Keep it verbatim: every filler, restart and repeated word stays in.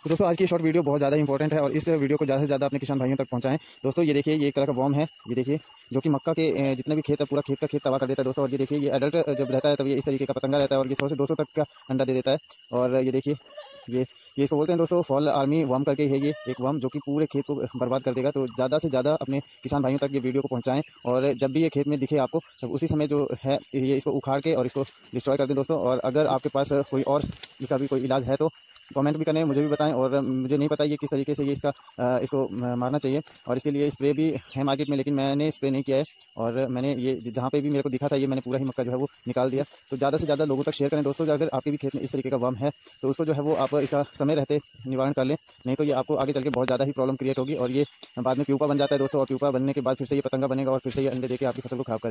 तो दोस्तों आज की शॉर्ट वीडियो बहुत ज़्यादा इंपॉर्टेंट है और इस वीडियो को ज़्यादा से ज़्यादा अपने किसान भाइयों तक पहुंचाएं। दोस्तों ये देखिए, ये एक तरह का वॉर्म है, ये देखिए, जो कि मक्का के जितने भी खेत है, पूरा खेत का खेत तबाह कर देता है दोस्तों। और ये देखिए, ये एडल्ट जब रहता है तब ये इस तरीके का पतंगा रहता है और ये सौ से दो सौ तक का अंडा दे देता है। और ये देखिए, ये ये इसको बोलते हैं दोस्तों फॉल आर्मी वर्म करके है, ये एक वर्म जो कि पूरे खेत को बर्बाद कर देगा। तो ज़्यादा से ज़्यादा अपने किसान भाइयों तक ये वीडियो को पहुंचाएं और जब भी ये खेत में दिखे आपको, तब उसी समय जो है ये इसको उखाड़ के और इसको डिस्ट्रॉय कर दें दोस्तों। और अगर आपके पास कोई और इसका भी कोई इलाज है तो कमेंट भी करें, मुझे भी बताएं। और मुझे नहीं पता ये किस तरीके से ये इसका इसको मारना चाहिए, और इसके लिए स्प्रे भी है मार्केट में, लेकिन मैंने स्प्रे नहीं किया है। और मैंने ये जहाँ पे भी मेरे को दिखा था, ये मैंने पूरा ही मक्का जो है वो निकाल दिया। तो ज़्यादा से ज़्यादा लोगों तक शेयर करें दोस्तों। अगर आपके भी खेत में इस तरीके का वर्म है तो उसको जो है वो आप इसका समय रहते निवारण कर लें, नहीं तो ये आपको आगे चल के बहुत ज़्यादा ही प्रॉब्लम क्रिएट होगी और ये बाद में प्यूपा बन जाता है दोस्तों। और प्यूपा बनने के बाद फिर से ये पतंगा बनेगा और फिर से ये अंडे देके आपकी फसल को खराब करेगा।